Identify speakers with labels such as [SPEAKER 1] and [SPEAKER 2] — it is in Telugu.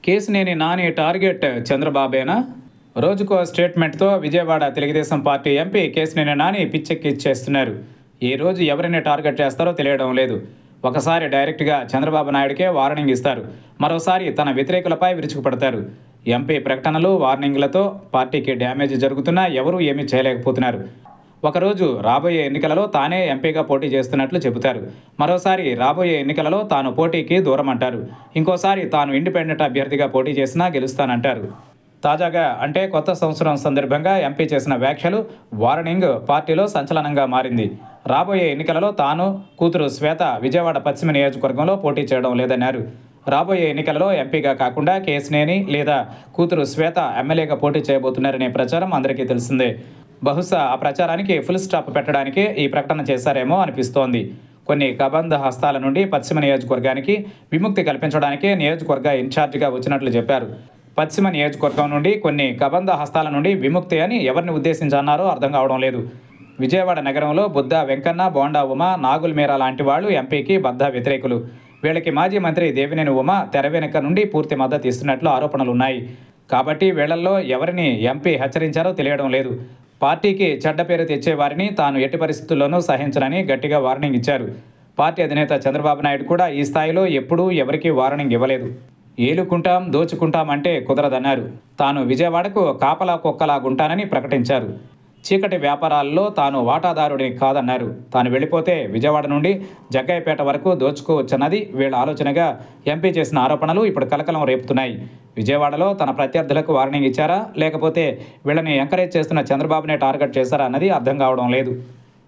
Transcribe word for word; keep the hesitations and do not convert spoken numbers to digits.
[SPEAKER 1] కేసినేని నాని టార్గెట్ చంద్రబాబేనా? రోజుకో స్టేట్మెంట్తో విజయవాడ తెలుగుదేశం పార్టీ ఎంపీ కేసినేని నాని పిచ్చెక్కిచ్చేస్తున్నారు. ఏ రోజు ఎవరిని టార్గెట్ చేస్తారో తెలియడం లేదు. ఒకసారి డైరెక్ట్గా చంద్రబాబు నాయుడికే వార్నింగ్ ఇస్తారు, మరోసారి తన వ్యతిరేకులపై విరుచుకుపడతారు. ఎంపీ ప్రకటనలు, వార్నింగ్లతో పార్టీకి డ్యామేజ్ జరుగుతున్నా ఎవరూ ఏమీ చేయలేకపోతున్నారు. ఒకరోజు రాబోయే ఎన్నికలలో తానే ఎంపీగా పోటీ చేస్తున్నట్లు చెబుతారు. మరోసారి రాబోయే ఎన్నికలలో తాను పోటీకి దూరం అంటారు. ఇంకోసారి తాను ఇండిపెండెంట్ అభ్యర్థిగా పోటీ చేసినా గెలుస్తానంటారు. తాజాగా అంటే కొత్త సంవత్సరం సందర్భంగా ఎంపీ చేసిన వ్యాఖ్యలు, వార్నింగ్ పార్టీలో సంచలనంగా మారింది. రాబోయే ఎన్నికలలో తాను, కూతురు శ్వేత విజయవాడ పశ్చిమ నియోజకవర్గంలో పోటీ చేయడం లేదన్నారు. రాబోయే ఎన్నికలలో ఎంపీగా కాకుండా కేసినేని లేదా కూతురు శ్వేత ఎమ్మెల్యేగా పోటీ చేయబోతున్నారనే ప్రచారం అందరికీ తెలిసిందే. బహుశా ఆ ప్రచారానికి ఫుల్ స్టాప్ పెట్టడానికే ఈ ప్రకటన చేశారేమో అనిపిస్తోంది. కొన్ని కబంధ హస్తాల నుండి పశ్చిమ నియోజకవర్గానికి విముక్తి కల్పించడానికే నియోజకవర్గ ఇన్ఛార్జిగా వచ్చినట్లు చెప్పారు. పశ్చిమ నియోజకవర్గం నుండి కొన్ని కబంధ హస్తాల నుండి విముక్తి అని ఎవరిని ఉద్దేశించి అన్నారో అర్థం కావడం లేదు. విజయవాడ నగరంలో బుద్ధ వెంకన్న, బోండా ఉమ, నాగుల్ మీరా లాంటి వాళ్ళు ఎంపీకి బద్ధ వ్యతిరేకులు. వీళ్ళకి మాజీ మంత్రి దేవినేని ఉమ తెర వెనుక నుండి పూర్తి మద్దతు ఇస్తున్నట్లు ఆరోపణలున్నాయి. కాబట్టి వీళ్లలో ఎవరిని ఎంపీ హెచ్చరించారో తెలియడం లేదు. పార్టీకి చెడ్డ పేరు తెచ్చేవారిని తాను ఎట్టి పరిస్థితుల్లోనూ సహించనని గట్టిగా వార్నింగ్ ఇచ్చారు. పార్టీ అధినేత చంద్రబాబు నాయుడు కూడా ఈ స్థాయిలో ఎప్పుడూ ఎవరికీ వార్నింగ్ ఇవ్వలేదు. ఏలుకుంటాం, దోచుకుంటాం అంటే కుదరదన్నారు. తాను విజయవాడకు కాపలా కుక్కలాగుంటానని ప్రకటించారు. చీకటి వ్యాపారాల్లో తాను వాటాదారుడిని కాదన్నారు. తాను వెళ్ళిపోతే విజయవాడ నుండి జగ్గయ్యపేట వరకు దోచుకోవచ్చన్నది వీళ్ళ ఆలోచనగా ఎంపీ చేసిన ఆరోపణలు ఇప్పుడు కలకలం రేపుతున్నాయి. విజయవాడలో తన ప్రత్యర్థులకు వార్నింగ్ ఇచ్చారా, లేకపోతే వీళ్ళని ఎంకరేజ్ చేస్తున్న చంద్రబాబునే టార్గెట్ చేశారా అన్నది అర్థం కావడం లేదు.